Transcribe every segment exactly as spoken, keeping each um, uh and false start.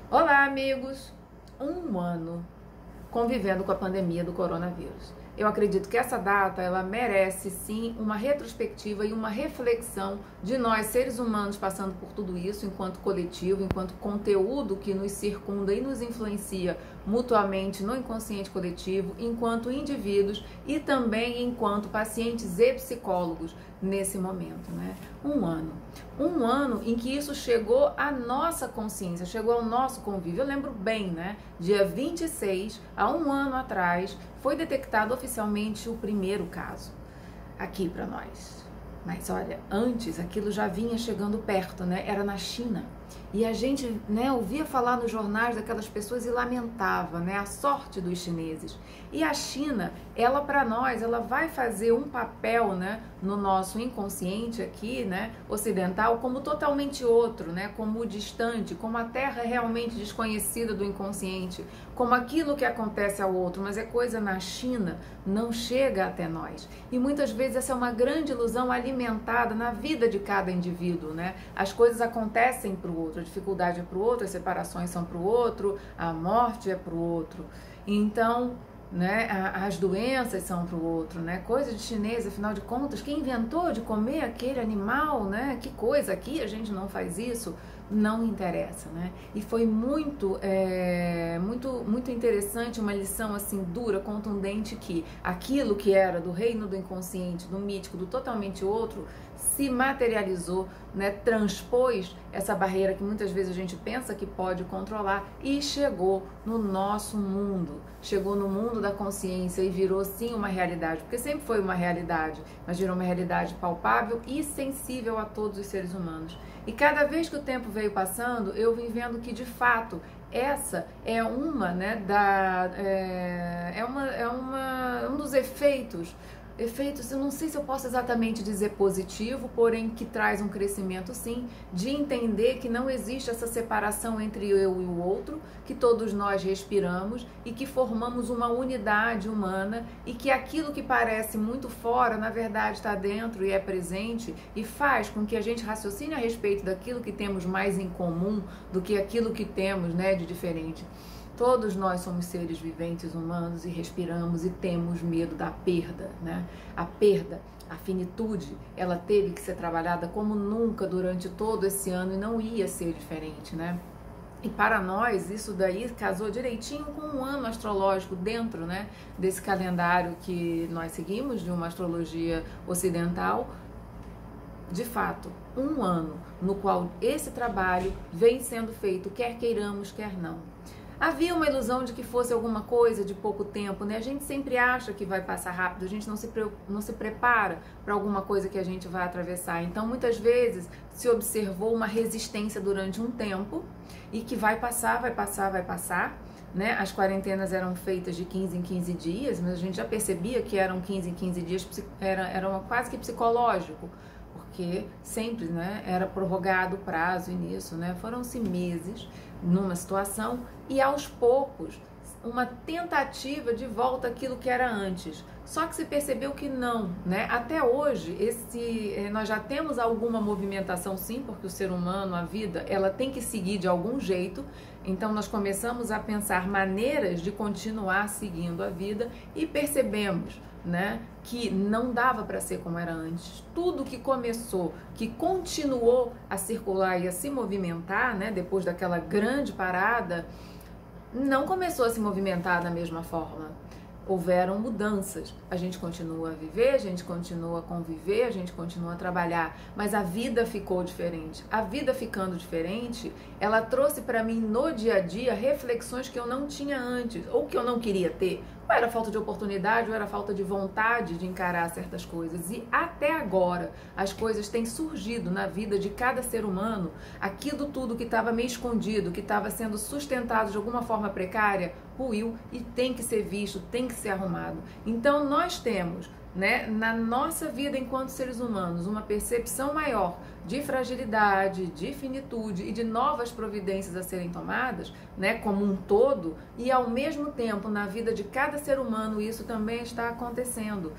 Olá, amigos! Um ano convivendo com a pandemia do coronavírus. Eu acredito que essa data ela merece sim uma retrospectiva e uma reflexão de nós seres humanos passando por tudo isso enquanto coletivo, enquanto conteúdo que nos circunda e nos influencia mutuamente no inconsciente coletivo, enquanto indivíduos e também enquanto pacientes e psicólogos nesse momento, né? Um ano. Um ano em que isso chegou à nossa consciência, chegou ao nosso convívio. Eu lembro bem, né? Dia vinte e seis, há um ano atrás, foi detectado oficialmente o primeiro caso aqui para nós. Mas olha, antes aquilo já vinha chegando perto, né? Era na China. E a gente, né, ouvia falar nos jornais daquelas pessoas e lamentava, né, a sorte dos chineses. E a China, ela para nós, ela vai fazer um papel, né, no nosso inconsciente aqui, né, ocidental, como totalmente outro, né, como distante, como a terra realmente desconhecida do inconsciente, como aquilo que acontece ao outro, mas é coisa na China, não chega até nós. E muitas vezes essa é uma grande ilusão alimentada na vida de cada indivíduo, né? As coisas acontecem para o outro, a dificuldade é para o outro, as separações são para o outro, a morte é para o outro. Então, né, as doenças são para o outro, né? Coisa de chinês, afinal de contas, quem inventou de comer aquele animal, né? Que coisa, aqui a gente não faz isso, não interessa, né? E foi muito, é, muito, muito interessante, uma lição assim dura, contundente, que aquilo que era do reino do inconsciente, do mítico, do totalmente outro, se materializou, né? Transpôs essa barreira que muitas vezes a gente pensa que pode controlar e chegou no nosso mundo, chegou no mundo da consciência e virou sim uma realidade, porque sempre foi uma realidade, mas virou uma realidade palpável e sensível a todos os seres humanos. E cada vez que o tempo veio passando, eu vim vendo que de fato essa é uma, né, da, é, é, uma, é uma, um dos efeitos efeitos, eu não sei se eu posso exatamente dizer positivo, porém que traz um crescimento sim, de entender que não existe essa separação entre eu e o outro, que todos nós respiramos e que formamos uma unidade humana e que aquilo que parece muito fora, na verdade está dentro e é presente e faz com que a gente raciocine a respeito daquilo que temos mais em comum do que aquilo que temos, né, de diferente. Todos nós somos seres viventes humanos e respiramos e temos medo da perda, né? A perda, a finitude, ela teve que ser trabalhada como nunca durante todo esse ano e não ia ser diferente, né? E para nós, isso daí casou direitinho com um ano astrológico dentro, né, desse calendário que nós seguimos, de uma astrologia ocidental. De fato, um ano no qual esse trabalho vem sendo feito, quer queiramos, quer não. Havia uma ilusão de que fosse alguma coisa de pouco tempo, né? A gente sempre acha que vai passar rápido, a gente não se, não se prepara para alguma coisa que a gente vai atravessar. Então, muitas vezes, se observou uma resistência durante um tempo e que vai passar, vai passar, vai passar, né? As quarentenas eram feitas de quinze em quinze dias, mas a gente já percebia que eram quinze em quinze dias, era, era uma, quase que psicológico, porque sempre, né, era prorrogado o prazo e nisso, né? Foram-se meses numa situação e aos poucos uma tentativa de volta àquilo que era antes. Só que se percebeu que não, né? Até hoje, esse, nós já temos alguma movimentação sim, porque o ser humano, a vida, ela tem que seguir de algum jeito. Então nós começamos a pensar maneiras de continuar seguindo a vida e percebemos, né, que não dava para ser como era antes. Tudo que começou, que continuou a circular e a se movimentar, né, depois daquela grande parada, não começou a se movimentar da mesma forma. Houveram mudanças. A gente continua a viver, a gente continua a conviver, a gente continua a trabalhar, mas a vida ficou diferente. A vida ficando diferente, ela trouxe para mim no dia a dia reflexões que eu não tinha antes, ou que eu não queria ter. Ou era falta de oportunidade, ou era falta de vontade de encarar certas coisas. E até agora, as coisas têm surgido na vida de cada ser humano, aquilo tudo que estava meio escondido, que estava sendo sustentado de alguma forma precária, ruiu e tem que ser visto, tem que ser arrumado. Então nós temos, né, na nossa vida enquanto seres humanos, uma percepção maior de fragilidade, de finitude e de novas providências a serem tomadas, né, como um todo, e ao mesmo tempo na vida de cada ser humano isso também está acontecendo.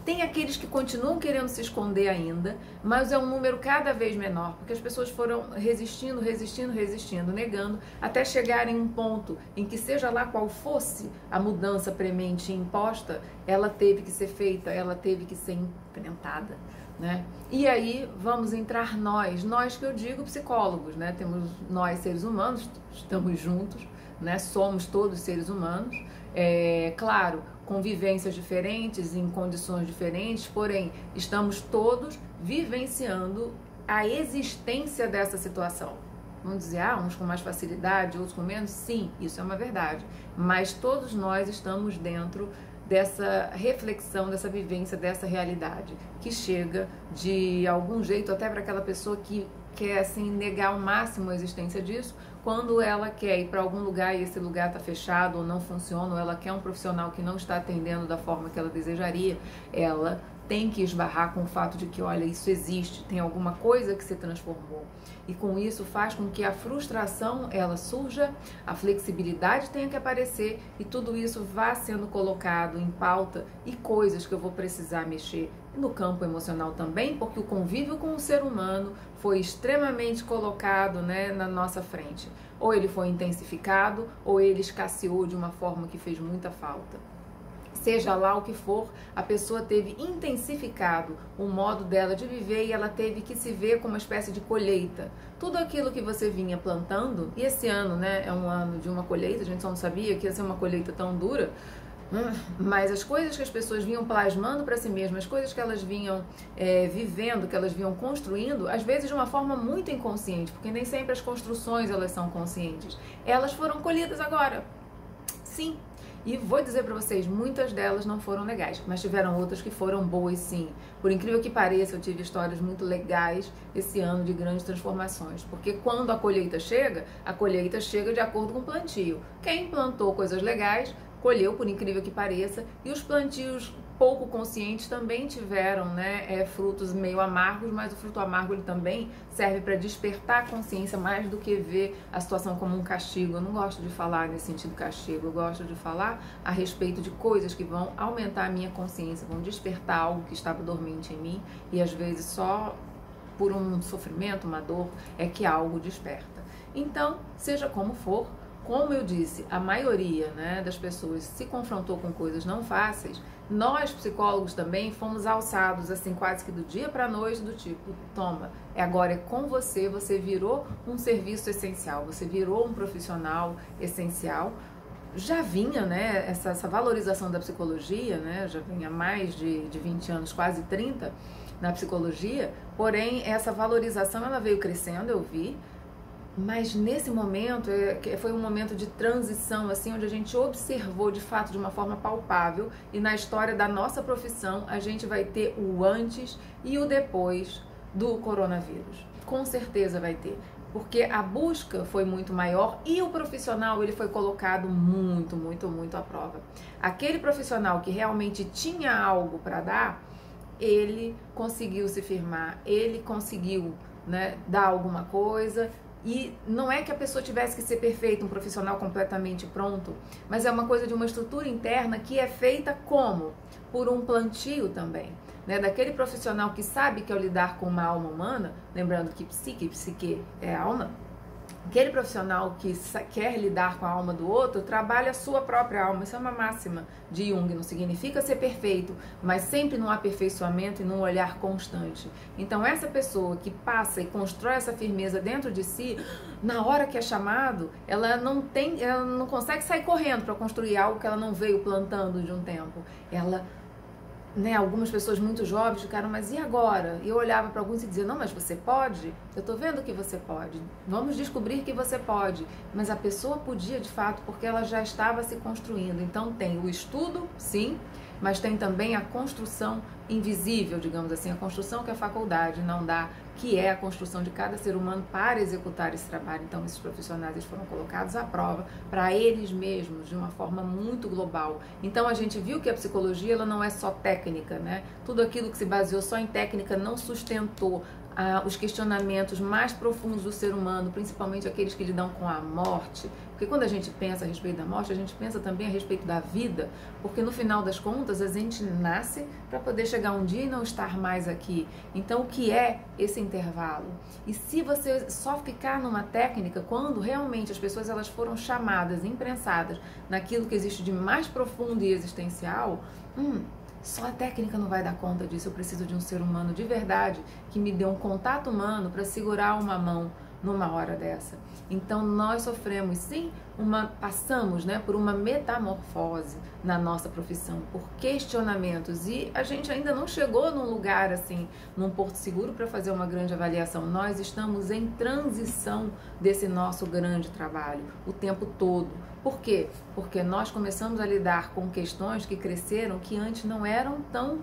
Tem aqueles que continuam querendo se esconder ainda, mas é um número cada vez menor, porque as pessoas foram resistindo, resistindo, resistindo, negando, até chegar em um ponto em que, seja lá qual fosse a mudança premente imposta, ela teve que ser feita, ela teve que ser enfrentada, né? E aí vamos entrar nós, nós que eu digo psicólogos, né? Temos nós seres humanos, estamos juntos, né? Somos todos seres humanos, é claro, com vivências diferentes, em condições diferentes, porém, estamos todos vivenciando a existência dessa situação. Vamos dizer, ah, uns com mais facilidade, outros com menos? Sim, isso é uma verdade. Mas todos nós estamos dentro dessa reflexão, dessa vivência, dessa realidade, que chega de algum jeito até para aquela pessoa que quer assim, negar ao máximo a existência disso, quando ela quer ir para algum lugar e esse lugar está fechado ou não funciona, ou ela quer um profissional que não está atendendo da forma que ela desejaria, ela tem que esbarrar com o fato de que, olha, isso existe, tem alguma coisa que se transformou. E com isso faz com que a frustração, ela surja, a flexibilidade tenha que aparecer e tudo isso vá sendo colocado em pauta e coisas que eu vou precisar mexer no campo emocional também, porque o convívio com o ser humano foi extremamente colocado, né, na nossa frente. Ou ele foi intensificado, ou ele escasseou de uma forma que fez muita falta. Seja lá o que for, a pessoa teve intensificado o modo dela de viver e ela teve que se ver como uma espécie de colheita. Tudo aquilo que você vinha plantando, e esse ano, né, é um ano de uma colheita, a gente só não sabia que ia ser uma colheita tão dura, mas as coisas que as pessoas vinham plasmando para si mesmas, as coisas que elas vinham é, vivendo, que elas vinham construindo, às vezes de uma forma muito inconsciente, porque nem sempre as construções elas são conscientes, elas foram colhidas agora. Sim. E vou dizer para vocês, muitas delas não foram legais, mas tiveram outras que foram boas sim. Por incrível que pareça, eu tive histórias muito legais esse ano de grandes transformações. Porque quando a colheita chega, a colheita chega de acordo com o plantio. Quem plantou coisas legais, colheu, por incrível que pareça, e os plantios pouco conscientes também tiveram, né, é, frutos meio amargos, mas o fruto amargo ele também serve para despertar a consciência mais do que ver a situação como um castigo. Eu não gosto de falar nesse sentido castigo, eu gosto de falar a respeito de coisas que vão aumentar a minha consciência, vão despertar algo que estava dormente em mim e às vezes só por um sofrimento, uma dor, é que algo desperta. Então, seja como for, como eu disse, a maioria, né, das pessoas se confrontou com coisas não fáceis. Nós, psicólogos, também fomos alçados, assim, quase que do dia para a noite, do tipo, toma, agora é com você, você virou um serviço essencial, você virou um profissional essencial. Já vinha, né, essa, essa valorização da psicologia, né, já vinha mais de, de vinte anos, quase trinta, na psicologia, porém, essa valorização, ela veio crescendo, eu vi, mas nesse momento, foi um momento de transição, assim, onde a gente observou de fato de uma forma palpável e na história da nossa profissão a gente vai ter o antes e o depois do coronavírus. Com certeza vai ter, porque a busca foi muito maior e o profissional ele foi colocado muito, muito, muito à prova. Aquele profissional que realmente tinha algo para dar, ele conseguiu se firmar, ele conseguiu, né, dar alguma coisa. E não é que a pessoa tivesse que ser perfeita, um profissional completamente pronto, mas é uma coisa de uma estrutura interna que é feita como? Por um plantio também, né? Daquele profissional que sabe que ao lidar com uma alma humana, lembrando que psique, psique é alma, aquele profissional que quer lidar com a alma do outro, trabalha a sua própria alma. Isso é uma máxima de Jung, não significa ser perfeito, mas sempre num aperfeiçoamento e num olhar constante. Então essa pessoa que passa e constrói essa firmeza dentro de si, na hora que é chamado, ela não tem, ela não consegue sair correndo para construir algo que ela não veio plantando de um tempo. Ela Né, algumas pessoas muito jovens ficaram, mas e agora? E eu olhava para alguns e dizia, não, mas você pode? Eu estou vendo que você pode, vamos descobrir que você pode. Mas a pessoa podia de fato porque ela já estava se construindo. Então tem o estudo, sim, mas tem também a construção invisível, digamos assim, a construção que a faculdade não dá, que é a construção de cada ser humano para executar esse trabalho. Então esses profissionais eles foram colocados à prova para eles mesmos, de uma forma muito global. Então a gente viu que a psicologia ela não é só técnica, né? Tudo aquilo que se baseou só em técnica não sustentou ah, os questionamentos mais profundos do ser humano, principalmente aqueles que lidam com a morte. Porque quando a gente pensa a respeito da morte, a gente pensa também a respeito da vida, porque no final das contas a gente nasce para poder chegar um dia e não estar mais aqui. Então, o que é esse intervalo? E se você só ficar numa técnica, quando realmente as pessoas elas foram chamadas, imprensadas naquilo que existe de mais profundo e existencial, hum, só a técnica não vai dar conta disso. Eu preciso de um ser humano de verdade que me dê um contato humano para segurar uma mão numa hora dessa. Então nós sofremos sim, uma, passamos né, por uma metamorfose na nossa profissão, por questionamentos, e a gente ainda não chegou num lugar assim, num porto seguro para fazer uma grande avaliação. Nós estamos em transição desse nosso grande trabalho o tempo todo. Por quê? Porque nós começamos a lidar com questões que cresceram, que antes não eram tão,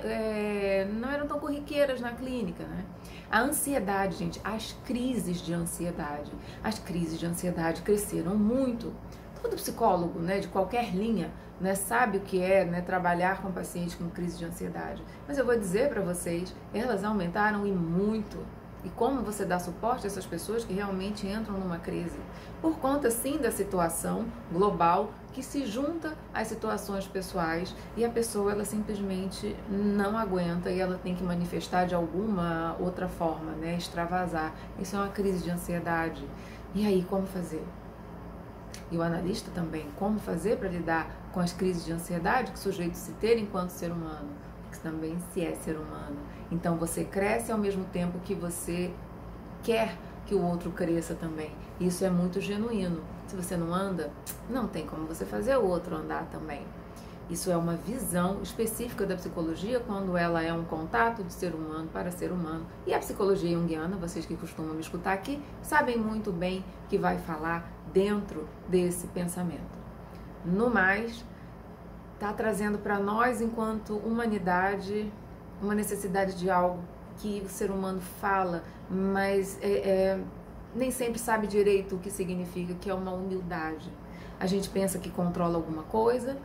é, não eram tão corriqueiras na clínica, né? A ansiedade, gente, as crises de ansiedade, as crises de ansiedade cresceram muito. Todo psicólogo, né, de qualquer linha, né, sabe o que é, né, trabalhar com pacientes com crise de ansiedade. Mas eu vou dizer para vocês, elas aumentaram e muito. E como você dá suporte a essas pessoas que realmente entram numa crise? Por conta, sim, da situação global que se junta às situações pessoais e a pessoa, ela simplesmente não aguenta e ela tem que manifestar de alguma outra forma, né? Extravasar. Isso é uma crise de ansiedade. E aí, como fazer? E o analista também, como fazer para lidar com as crises de ansiedade que o sujeito se ter enquanto ser humano? Porque também se é ser humano. Então você cresce ao mesmo tempo que você quer que o outro cresça também. Isso é muito genuíno. Se você não anda, não tem como você fazer o outro andar também. Isso é uma visão específica da psicologia quando ela é um contato de ser humano para ser humano. E a psicologia junguiana, vocês que costumam me escutar aqui, sabem muito bem que vai falar dentro desse pensamento. No mais, está trazendo para nós, enquanto humanidade, uma necessidade de algo que o ser humano fala, mas é, é, nem sempre sabe direito o que significa, que é uma humildade. A gente pensa que controla alguma coisa,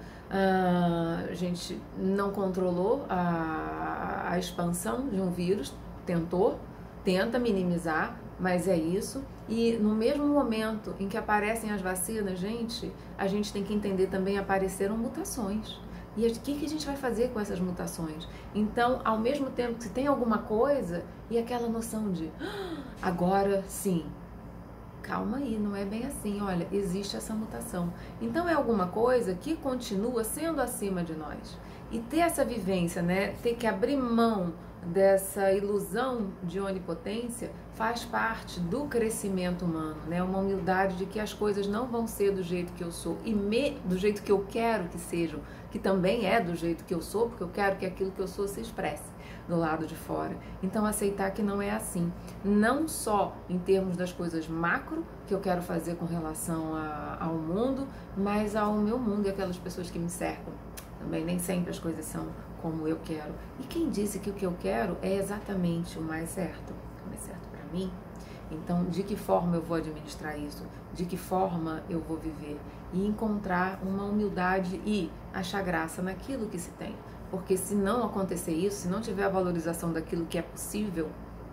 a gente não controlou a, a expansão de um vírus, tentou, tenta minimizar, mas é isso. E no mesmo momento em que aparecem as vacinas, gente, a gente tem que entender também apareceram mutações. E o que, que a gente vai fazer com essas mutações? Então, ao mesmo tempo que se tem alguma coisa, e aquela noção de ah, agora sim, calma aí, não é bem assim, olha, existe essa mutação. Então é alguma coisa que continua sendo acima de nós. E ter essa vivência, né, ter que abrir mão dessa ilusão de onipotência faz parte do crescimento humano, né? Uma humildade de que as coisas não vão ser do jeito que eu sou e me, do jeito que eu quero que sejam, que também é do jeito que eu sou, porque eu quero que aquilo que eu sou se expresse do lado de fora. Então aceitar que não é assim, não só em termos das coisas macro que eu quero fazer com relação a, ao mundo, mas ao meu mundo e aquelas pessoas que me cercam. Também nem sempre as coisas são como eu quero. E quem disse que o que eu quero é exatamente o mais certo, o mais certo para mim? Então, de que forma eu vou administrar isso? De que forma eu vou viver? E encontrar uma humildade e achar graça naquilo que se tem. Porque se não acontecer isso, se não tiver a valorização daquilo que é possível,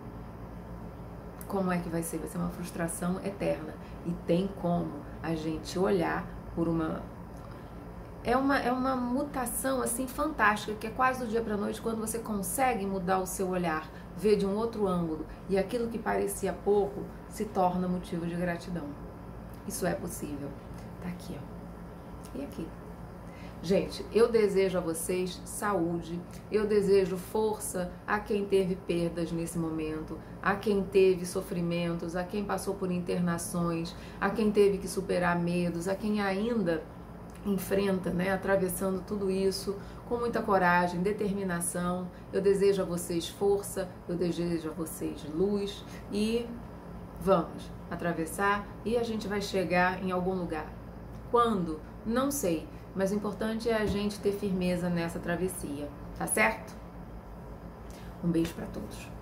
como é que vai ser? Vai ser uma frustração eterna. E tem como a gente olhar por uma... É uma, é uma mutação assim fantástica, que é quase do dia para a noite, quando você consegue mudar o seu olhar, ver de um outro ângulo, e aquilo que parecia pouco se torna motivo de gratidão. Isso é possível. Tá aqui, ó. E aqui. Gente, eu desejo a vocês saúde, eu desejo força a quem teve perdas nesse momento, a quem teve sofrimentos, a quem passou por internações, a quem teve que superar medos, a quem ainda enfrenta, né, atravessando tudo isso com muita coragem, determinação. Eu desejo a vocês força, eu desejo a vocês luz e vamos atravessar e a gente vai chegar em algum lugar. Quando? Não sei, mas o importante é a gente ter firmeza nessa travessia, tá certo? Um beijo para todos.